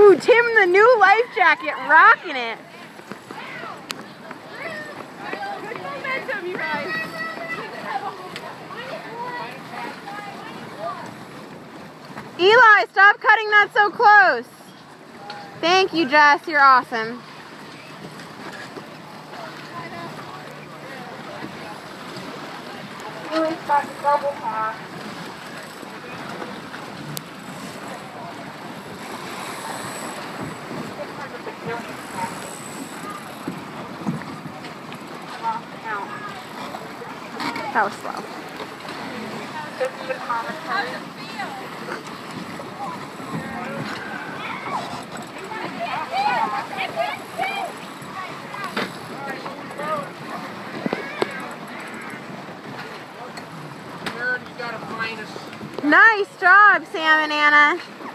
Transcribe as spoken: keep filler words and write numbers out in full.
Ooh, Tim, the new life jacket, rocking it. Good momentum, you guys. Eli, stop cutting that so close. Thank you, Jess. You're awesome. Louis got the double pass. That was slow. This is the commentary. You got a minus. Nice job, Sam and Anna.